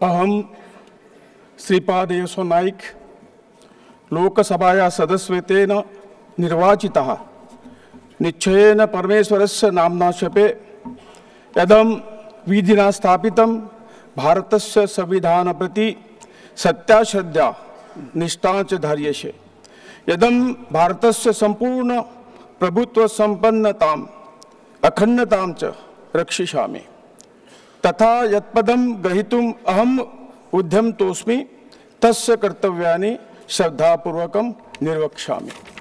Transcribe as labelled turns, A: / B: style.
A: अहम श्रीपाद येसो नाईक लोकसभाया सदस्यत्वेन निर्वाचितः निश्चयेन परमेश्वरस्य नाम्ना शपे यदं विधिना स्थापितं भारतस्य संविधान प्रति सत्याश्रद्धा निष्ठा च धार्यसे यदं भारतस्य संपूर्ण प्रभुत्व संपन्नताम् अखंडतां च रक्षिष्यामि तथा यत्पदं ग्रहीतुम् अहम् उद्यमतोऽस्मि तस्य कर्तव्यानि श्रद्धापूर्वकं निर्वक्ष्यामि।